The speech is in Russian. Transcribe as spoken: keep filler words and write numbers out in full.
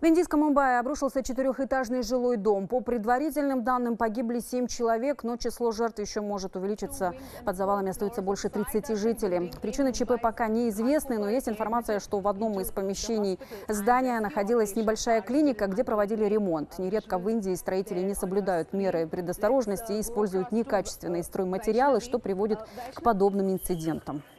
индийском Мумбаи обрушился четырехэтажный жилой дом. По предварительным данным, погибли семь человек, но число жертв еще может увеличиться. Под завалами остаются больше тридцати жителей. Причины ЧП пока неизвестны, но есть информация, что в одном из помещений здания находилась небольшая клиника, где проводили ремонт. Нередко в Индии строители не соблюдают меры предосторожности и используют некачественные стройматериалы, что приводит к подобным инцидентам.